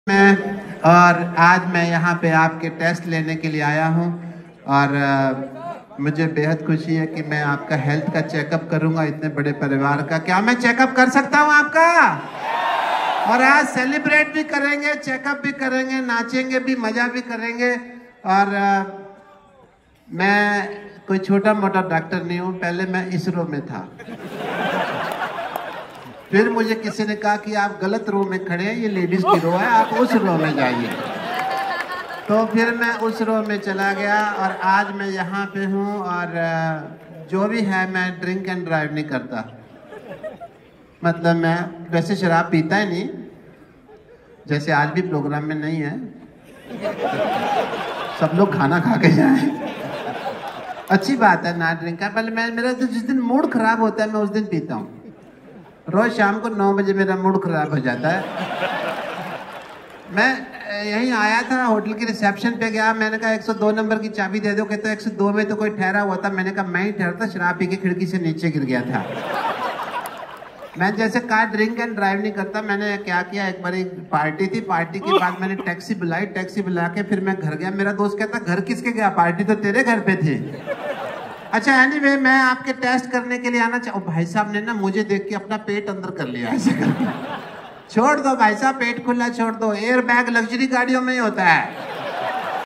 और आज मैं यहाँ पे आपके टेस्ट लेने के लिए आया हूँ और मुझे बेहद खुशी है कि मैं आपका हेल्थ का चेकअप करूँगा इतने बड़े परिवार का। क्या मैं चेकअप कर सकता हूँ आपका? और आज सेलिब्रेट भी करेंगे, चेकअप भी करेंगे, नाचेंगे भी, मजा भी करेंगे। और मैं कोई छोटा मोटा डॉक्टर नहीं हूँ, पहले मैं इसरो में था। फिर मुझे किसी ने कहा कि आप गलत रो में खड़े हैं, ये लेडीज की रो है, आप उस रो में जाइए। तो फिर मैं उस रो में चला गया और आज मैं यहाँ पे हूँ। और जो भी है, मैं ड्रिंक एंड ड्राइव नहीं करता। मतलब मैं वैसे शराब पीता ही नहीं, जैसे आज भी प्रोग्राम में नहीं है। सब लोग खाना खा के जाएं, अच्छी बात है ना ड्रिंक का। पहले मेरा तो जिस दिन मूड खराब होता है मैं उस दिन पीता हूँ। रोज शाम को 9 बजे मेरा मूड खराब हो जाता है। मैं यहीं आया था, होटल की रिसेप्शन पे गया, मैंने कहा 102 नंबर की चाबी दे दो। कहते 102 में तो कोई ठहरा हुआ था। मैंने कहा मैं ही ठहरता, शराब पी के खिड़की से नीचे गिर गया था। मैं जैसे कार ड्रिंक एंड ड्राइव नहीं करता। मैंने क्या किया, एक बार एक पार्टी थी, पार्टी के बाद मैंने टैक्सी बुलाई, टैक्सी बुला के फिर मैं घर गया। मेरा दोस्त कहता घर किसके गया, पार्टी तो तेरे घर पे थी। अच्छा एनीवे, मैं आपके टेस्ट करने के लिए आना भाई साहब ने ना मुझे देख के अपना पेट अंदर कर लिया ऐसे करके। छोड़ दो भाई साहब, पेट खुला छोड़ दो, एयर बैग लग्जरी गाड़ियों में ही होता है।